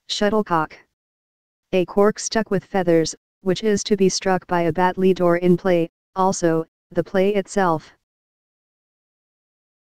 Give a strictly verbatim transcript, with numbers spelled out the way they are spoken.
Shuttlecock. A cork stuck with feathers, which is to be struck by a bat lead or in play. Also, the play itself.